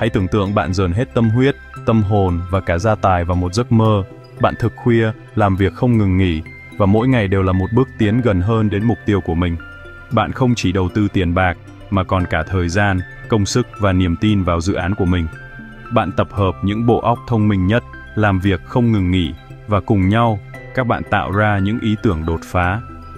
Hãy tưởng tượng bạn dồn hết tâm huyết, tâm hồn và cả gia tài vào một giấc mơ. Bạn thức khuya, làm việc không ngừng nghỉ, và mỗi ngày đều là một bước tiến gần hơn đến mục tiêu của mình. Bạn không chỉ đầu tư tiền bạc, mà còn cả thời gian, công sức và niềm tin vào dự án của mình. Bạn tập hợp những bộ óc thông minh nhất, làm việc không ngừng nghỉ, và cùng nhau, các bạn tạo ra những ý tưởng đột phá.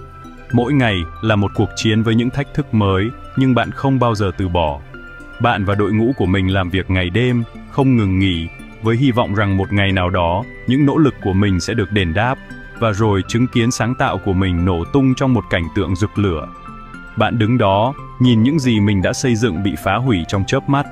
Mỗi ngày là một cuộc chiến với những thách thức mới, nhưng bạn không bao giờ từ bỏ. Bạn và đội ngũ của mình làm việc ngày đêm, không ngừng nghỉ, với hy vọng rằng một ngày nào đó, những nỗ lực của mình sẽ được đền đáp, và rồi chứng kiến sáng tạo của mình nổ tung trong một cảnh tượng rực lửa. Bạn đứng đó, nhìn những gì mình đã xây dựng bị phá hủy trong chớp mắt.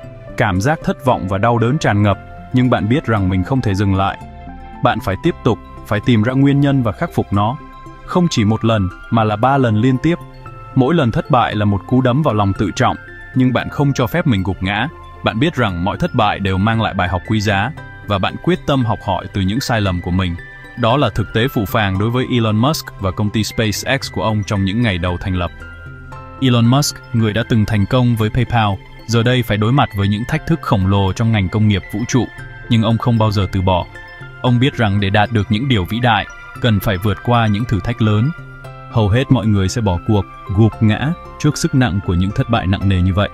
Cảm giác thất vọng và đau đớn tràn ngập, nhưng bạn biết rằng mình không thể dừng lại. Bạn phải tiếp tục, phải tìm ra nguyên nhân và khắc phục nó. Không chỉ một lần, mà là 3 lần liên tiếp. Mỗi lần thất bại là một cú đấm vào lòng tự trọng, nhưng bạn không cho phép mình gục ngã. Bạn biết rằng mọi thất bại đều mang lại bài học quý giá, và bạn quyết tâm học hỏi từ những sai lầm của mình. Đó là thực tế phũ phàng đối với Elon Musk và công ty SpaceX của ông trong những ngày đầu thành lập. Elon Musk, người đã từng thành công với PayPal, giờ đây phải đối mặt với những thách thức khổng lồ trong ngành công nghiệp vũ trụ, nhưng ông không bao giờ từ bỏ. Ông biết rằng để đạt được những điều vĩ đại, cần phải vượt qua những thử thách lớn. Hầu hết mọi người sẽ bỏ cuộc, gục ngã trước sức nặng của những thất bại nặng nề như vậy.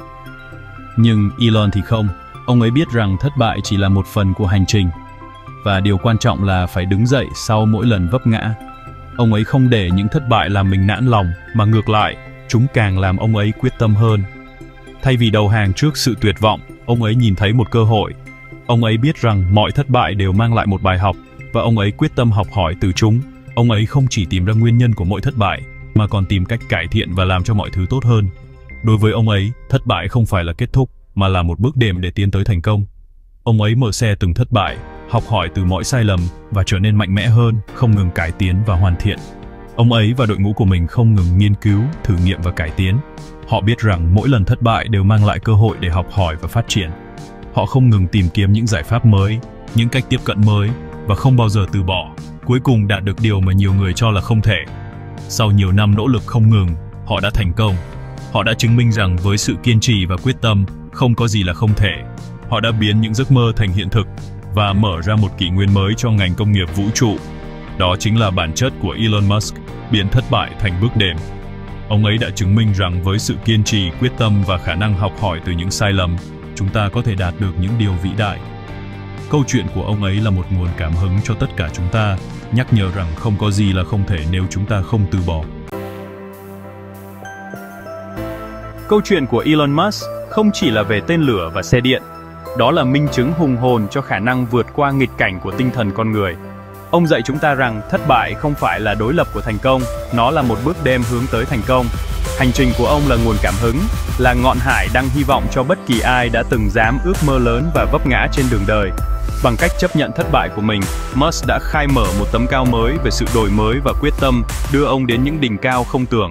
Nhưng Elon thì không, ông ấy biết rằng thất bại chỉ là một phần của hành trình. Và điều quan trọng là phải đứng dậy sau mỗi lần vấp ngã. Ông ấy không để những thất bại làm mình nản lòng, mà ngược lại, chúng càng làm ông ấy quyết tâm hơn. Thay vì đầu hàng trước sự tuyệt vọng, ông ấy nhìn thấy một cơ hội. Ông ấy biết rằng mọi thất bại đều mang lại một bài học, và ông ấy quyết tâm học hỏi từ chúng. Ông ấy không chỉ tìm ra nguyên nhân của mỗi thất bại, mà còn tìm cách cải thiện và làm cho mọi thứ tốt hơn. Đối với ông ấy, thất bại không phải là kết thúc, mà là một bước đệm để tiến tới thành công. Ông ấy mở xe từng thất bại, học hỏi từ mọi sai lầm và trở nên mạnh mẽ hơn, không ngừng cải tiến và hoàn thiện. Ông ấy và đội ngũ của mình không ngừng nghiên cứu, thử nghiệm và cải tiến. Họ biết rằng mỗi lần thất bại đều mang lại cơ hội để học hỏi và phát triển. Họ không ngừng tìm kiếm những giải pháp mới, những cách tiếp cận mới, và không bao giờ từ bỏ, cuối cùng đạt được điều mà nhiều người cho là không thể. Sau nhiều năm nỗ lực không ngừng, họ đã thành công. Họ đã chứng minh rằng với sự kiên trì và quyết tâm, không có gì là không thể. Họ đã biến những giấc mơ thành hiện thực và mở ra một kỷ nguyên mới cho ngành công nghiệp vũ trụ. Đó chính là bản chất của Elon Musk, biến thất bại thành bước đệm. Ông ấy đã chứng minh rằng với sự kiên trì, quyết tâm và khả năng học hỏi từ những sai lầm, chúng ta có thể đạt được những điều vĩ đại. Câu chuyện của ông ấy là một nguồn cảm hứng cho tất cả chúng ta, nhắc nhở rằng không có gì là không thể nếu chúng ta không từ bỏ. Câu chuyện của Elon Musk không chỉ là về tên lửa và xe điện. Đó là minh chứng hùng hồn cho khả năng vượt qua nghịch cảnh của tinh thần con người. Ông dạy chúng ta rằng thất bại không phải là đối lập của thành công, nó là một bước đệm hướng tới thành công. Hành trình của ông là nguồn cảm hứng, là ngọn hải đăng hy vọng cho bất kỳ ai đã từng dám ước mơ lớn và vấp ngã trên đường đời. Bằng cách chấp nhận thất bại của mình, Musk đã khai mở một tấm cao mới về sự đổi mới và quyết tâm, đưa ông đến những đỉnh cao không tưởng.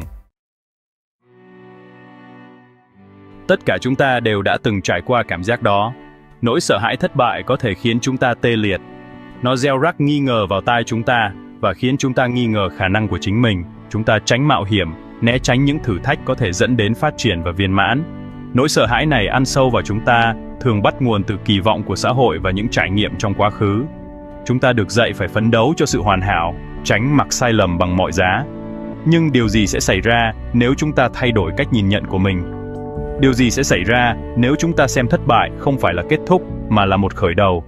Tất cả chúng ta đều đã từng trải qua cảm giác đó. Nỗi sợ hãi thất bại có thể khiến chúng ta tê liệt. Nó gieo rắc nghi ngờ vào tai chúng ta và khiến chúng ta nghi ngờ khả năng của chính mình. Chúng ta tránh mạo hiểm, né tránh những thử thách có thể dẫn đến phát triển và viên mãn. Nỗi sợ hãi này ăn sâu vào chúng ta, thường bắt nguồn từ kỳ vọng của xã hội và những trải nghiệm trong quá khứ. Chúng ta được dạy phải phấn đấu cho sự hoàn hảo, tránh mặc sai lầm bằng mọi giá. Nhưng điều gì sẽ xảy ra nếu chúng ta thay đổi cách nhìn nhận của mình? Điều gì sẽ xảy ra nếu chúng ta xem thất bại không phải là kết thúc, mà là một khởi đầu?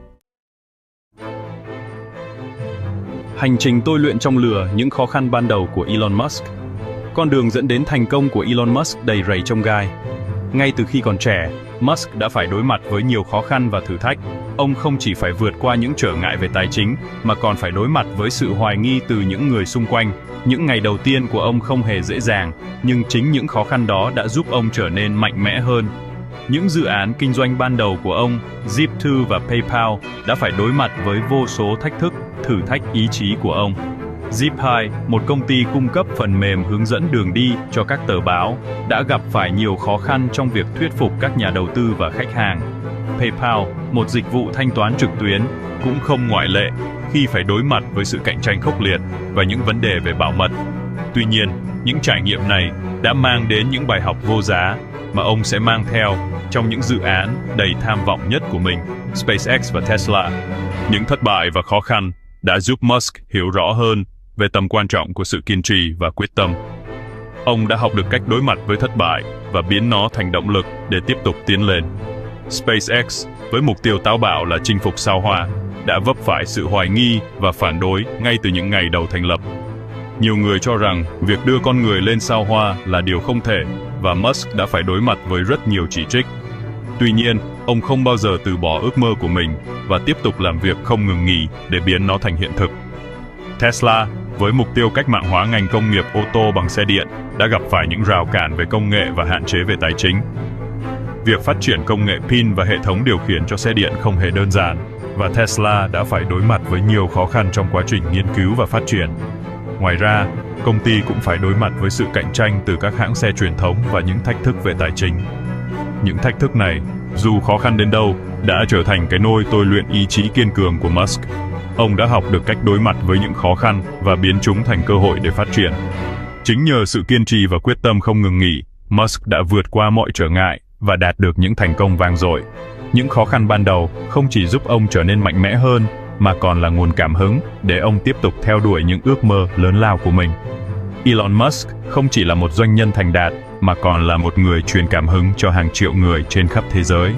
Hành trình tôi luyện trong lửa những khó khăn ban đầu của Elon Musk. Con đường dẫn đến thành công của Elon Musk đầy rẫy chông gai. Ngay từ khi còn trẻ, Musk đã phải đối mặt với nhiều khó khăn và thử thách. Ông không chỉ phải vượt qua những trở ngại về tài chính, mà còn phải đối mặt với sự hoài nghi từ những người xung quanh. Những ngày đầu tiên của ông không hề dễ dàng, nhưng chính những khó khăn đó đã giúp ông trở nên mạnh mẽ hơn. Những dự án kinh doanh ban đầu của ông, Zip2 và PayPal, đã phải đối mặt với vô số thách thức, thử thách ý chí của ông. Zip2, một công ty cung cấp phần mềm hướng dẫn đường đi cho các tờ báo, đã gặp phải nhiều khó khăn trong việc thuyết phục các nhà đầu tư và khách hàng. PayPal, một dịch vụ thanh toán trực tuyến, cũng không ngoại lệ khi phải đối mặt với sự cạnh tranh khốc liệt và những vấn đề về bảo mật. Tuy nhiên, những trải nghiệm này đã mang đến những bài học vô giá. mà ông sẽ mang theo trong những dự án đầy tham vọng nhất của mình, SpaceX và Tesla. Những thất bại và khó khăn đã giúp Musk hiểu rõ hơn về tầm quan trọng của sự kiên trì và quyết tâm. Ông đã học được cách đối mặt với thất bại và biến nó thành động lực để tiếp tục tiến lên. SpaceX, với mục tiêu táo bạo là chinh phục sao Hỏa, đã vấp phải sự hoài nghi và phản đối ngay từ những ngày đầu thành lập. Nhiều người cho rằng việc đưa con người lên sao Hỏa là điều không thể, và Musk đã phải đối mặt với rất nhiều chỉ trích. Tuy nhiên, ông không bao giờ từ bỏ ước mơ của mình và tiếp tục làm việc không ngừng nghỉ để biến nó thành hiện thực. Tesla, với mục tiêu cách mạng hóa ngành công nghiệp ô tô bằng xe điện, đã gặp phải những rào cản về công nghệ và hạn chế về tài chính. Việc phát triển công nghệ pin và hệ thống điều khiển cho xe điện không hề đơn giản, và Tesla đã phải đối mặt với nhiều khó khăn trong quá trình nghiên cứu và phát triển. Ngoài ra, công ty cũng phải đối mặt với sự cạnh tranh từ các hãng xe truyền thống và những thách thức về tài chính. Những thách thức này, dù khó khăn đến đâu, đã trở thành cái nôi tôi luyện ý chí kiên cường của Musk. Ông đã học được cách đối mặt với những khó khăn và biến chúng thành cơ hội để phát triển. Chính nhờ sự kiên trì và quyết tâm không ngừng nghỉ, Musk đã vượt qua mọi trở ngại và đạt được những thành công vang dội. Những khó khăn ban đầu không chỉ giúp ông trở nên mạnh mẽ hơn, mà còn là nguồn cảm hứng để ông tiếp tục theo đuổi những ước mơ lớn lao của mình. Elon Musk không chỉ là một doanh nhân thành đạt, mà còn là một người truyền cảm hứng cho hàng triệu người trên khắp thế giới.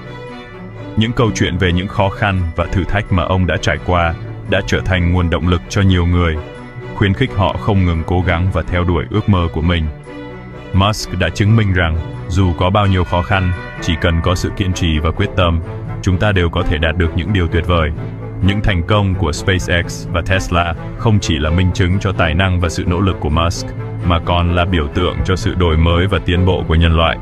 Những câu chuyện về những khó khăn và thử thách mà ông đã trải qua đã trở thành nguồn động lực cho nhiều người, khuyến khích họ không ngừng cố gắng và theo đuổi ước mơ của mình. Musk đã chứng minh rằng, dù có bao nhiêu khó khăn, chỉ cần có sự kiên trì và quyết tâm, chúng ta đều có thể đạt được những điều tuyệt vời. Những thành công của SpaceX và Tesla không chỉ là minh chứng cho tài năng và sự nỗ lực của Musk, mà còn là biểu tượng cho sự đổi mới và tiến bộ của nhân loại.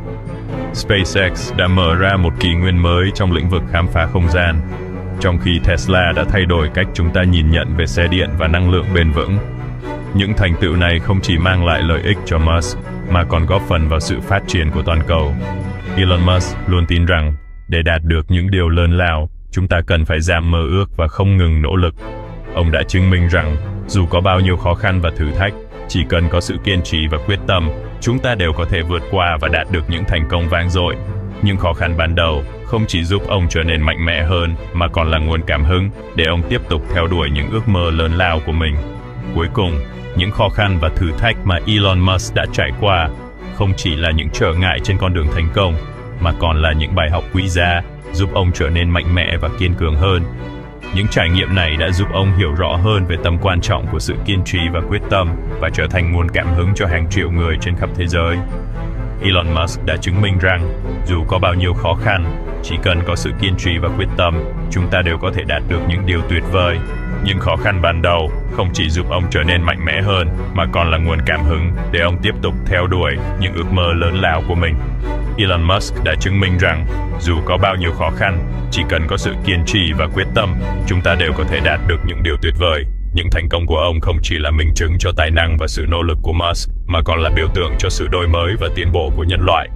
SpaceX đã mở ra một kỷ nguyên mới trong lĩnh vực khám phá không gian, trong khi Tesla đã thay đổi cách chúng ta nhìn nhận về xe điện và năng lượng bền vững. Những thành tựu này không chỉ mang lại lợi ích cho Musk, mà còn góp phần vào sự phát triển của toàn cầu. Elon Musk luôn tin rằng, để đạt được những điều lớn lao, chúng ta cần phải giảm mơ ước và không ngừng nỗ lực. Ông đã chứng minh rằng, dù có bao nhiêu khó khăn và thử thách, chỉ cần có sự kiên trì và quyết tâm, chúng ta đều có thể vượt qua và đạt được những thành công vang dội. Những khó khăn ban đầu không chỉ giúp ông trở nên mạnh mẽ hơn, mà còn là nguồn cảm hứng để ông tiếp tục theo đuổi những ước mơ lớn lao của mình. Cuối cùng, những khó khăn và thử thách mà Elon Musk đã trải qua không chỉ là những trở ngại trên con đường thành công, mà còn là những bài học quý giá giúp ông trở nên mạnh mẽ và kiên cường hơn. Những trải nghiệm này đã giúp ông hiểu rõ hơn về tầm quan trọng của sự kiên trì và quyết tâm, và trở thành nguồn cảm hứng cho hàng triệu người trên khắp thế giới. Elon Musk đã chứng minh rằng, dù có bao nhiêu khó khăn, chỉ cần có sự kiên trì và quyết tâm, chúng ta đều có thể đạt được những điều tuyệt vời. Những khó khăn ban đầu không chỉ giúp ông trở nên mạnh mẽ hơn, mà còn là nguồn cảm hứng để ông tiếp tục theo đuổi những ước mơ lớn lao của mình. Elon Musk đã chứng minh rằng, dù có bao nhiêu khó khăn, chỉ cần có sự kiên trì và quyết tâm, chúng ta đều có thể đạt được những điều tuyệt vời. Những thành công của ông không chỉ là minh chứng cho tài năng và sự nỗ lực của Musk, mà còn là biểu tượng cho sự đổi mới và tiến bộ của nhân loại.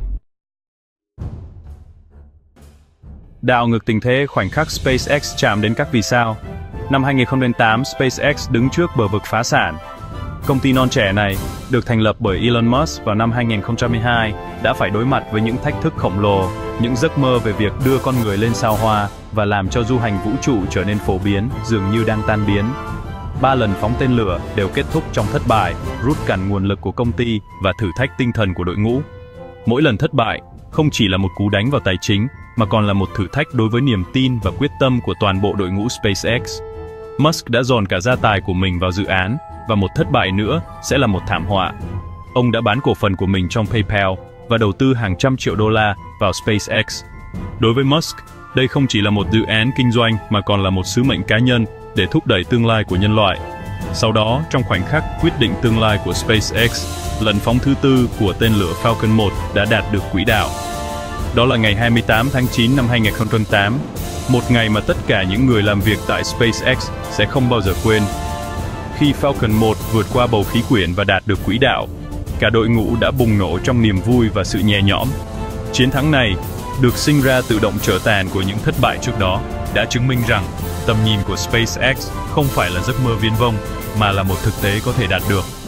Đảo ngược tình thế khoảnh khắc SpaceX chạm đến các vì sao. Năm 2008, SpaceX đứng trước bờ vực phá sản. Công ty non trẻ này, được thành lập bởi Elon Musk vào năm 2012, đã phải đối mặt với những thách thức khổng lồ, những giấc mơ về việc đưa con người lên sao Hỏa và làm cho du hành vũ trụ trở nên phổ biến dường như đang tan biến. 3 lần phóng tên lửa đều kết thúc trong thất bại, rút cạn nguồn lực của công ty và thử thách tinh thần của đội ngũ. Mỗi lần thất bại không chỉ là một cú đánh vào tài chính, mà còn là một thử thách đối với niềm tin và quyết tâm của toàn bộ đội ngũ SpaceX. Musk đã dồn cả gia tài của mình vào dự án, và một thất bại nữa sẽ là một thảm họa. Ông đã bán cổ phần của mình trong PayPal và đầu tư hàng trăm triệu đô la vào SpaceX. Đối với Musk, đây không chỉ là một dự án kinh doanh, mà còn là một sứ mệnh cá nhân để thúc đẩy tương lai của nhân loại. Sau đó, trong khoảnh khắc quyết định tương lai của SpaceX, lần phóng thứ tư của tên lửa Falcon 1 đã đạt được quỹ đạo. Đó là ngày 28 tháng 9 năm 2008, một ngày mà tất cả những người làm việc tại SpaceX sẽ không bao giờ quên. Khi Falcon 1 vượt qua bầu khí quyển và đạt được quỹ đạo, cả đội ngũ đã bùng nổ trong niềm vui và sự nhẹ nhõm. Chiến thắng này, được sinh ra từ động trở tàn của những thất bại trước đó, đã chứng minh rằng tầm nhìn của SpaceX không phải là giấc mơ viển vông, mà là một thực tế có thể đạt được.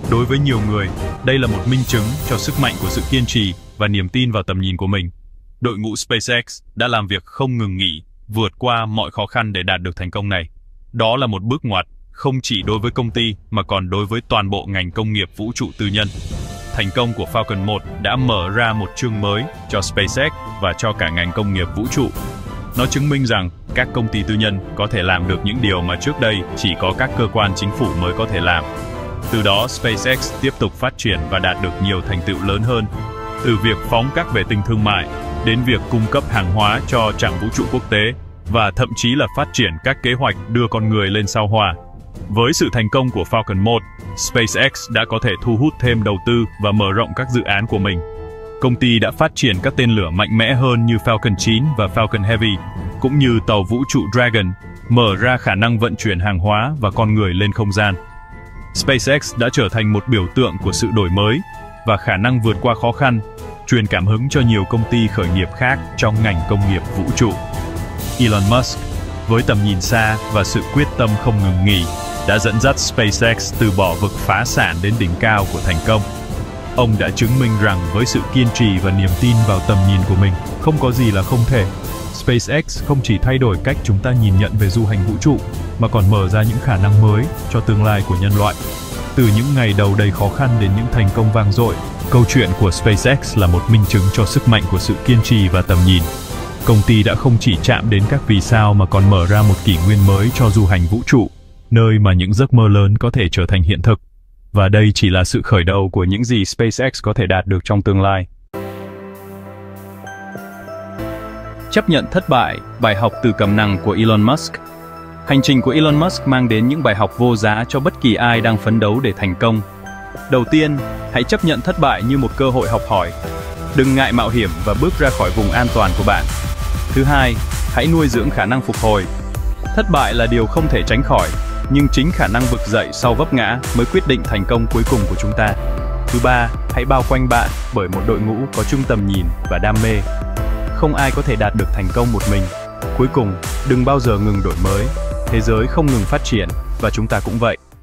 Đối với nhiều người, đây là một minh chứng cho sức mạnh của sự kiên trì và niềm tin vào tầm nhìn của mình. Đội ngũ SpaceX đã làm việc không ngừng nghỉ, vượt qua mọi khó khăn để đạt được thành công này. Đó là một bước ngoặt, không chỉ đối với công ty mà còn đối với toàn bộ ngành công nghiệp vũ trụ tư nhân. Thành công của Falcon 1 đã mở ra một chương mới cho SpaceX và cho cả ngành công nghiệp vũ trụ. Nó chứng minh rằng các công ty tư nhân có thể làm được những điều mà trước đây chỉ có các cơ quan chính phủ mới có thể làm. Từ đó, SpaceX tiếp tục phát triển và đạt được nhiều thành tựu lớn hơn, từ việc phóng các vệ tinh thương mại đến việc cung cấp hàng hóa cho trạm vũ trụ quốc tế và thậm chí là phát triển các kế hoạch đưa con người lên sao Hỏa. Với sự thành công của Falcon 1, SpaceX đã có thể thu hút thêm đầu tư và mở rộng các dự án của mình. Công ty đã phát triển các tên lửa mạnh mẽ hơn như Falcon 9 và Falcon Heavy, cũng như tàu vũ trụ Dragon, mở ra khả năng vận chuyển hàng hóa và con người lên không gian. SpaceX đã trở thành một biểu tượng của sự đổi mới và khả năng vượt qua khó khăn, truyền cảm hứng cho nhiều công ty khởi nghiệp khác trong ngành công nghiệp vũ trụ. Elon Musk, với tầm nhìn xa và sự quyết tâm không ngừng nghỉ, đã dẫn dắt SpaceX từ bỏ vực phá sản đến đỉnh cao của thành công. Ông đã chứng minh rằng với sự kiên trì và niềm tin vào tầm nhìn của mình, không có gì là không thể. SpaceX không chỉ thay đổi cách chúng ta nhìn nhận về du hành vũ trụ, mà còn mở ra những khả năng mới cho tương lai của nhân loại. Từ những ngày đầu đầy khó khăn đến những thành công vang dội, câu chuyện của SpaceX là một minh chứng cho sức mạnh của sự kiên trì và tầm nhìn. Công ty đã không chỉ chạm đến các vì sao mà còn mở ra một kỷ nguyên mới cho du hành vũ trụ, nơi mà những giấc mơ lớn có thể trở thành hiện thực. Và đây chỉ là sự khởi đầu của những gì SpaceX có thể đạt được trong tương lai. Chấp nhận thất bại, bài học từ cầm nằng của Elon Musk. Hành trình của Elon Musk mang đến những bài học vô giá cho bất kỳ ai đang phấn đấu để thành công. Đầu tiên, hãy chấp nhận thất bại như một cơ hội học hỏi. Đừng ngại mạo hiểm và bước ra khỏi vùng an toàn của bạn. Thứ hai, hãy nuôi dưỡng khả năng phục hồi. Thất bại là điều không thể tránh khỏi, nhưng chính khả năng vực dậy sau vấp ngã mới quyết định thành công cuối cùng của chúng ta. Thứ ba, hãy bao quanh bạn bởi một đội ngũ có chung tầm nhìn và đam mê. Không ai có thể đạt được thành công một mình. Cuối cùng, đừng bao giờ ngừng đổi mới. Thế giới không ngừng phát triển, và chúng ta cũng vậy.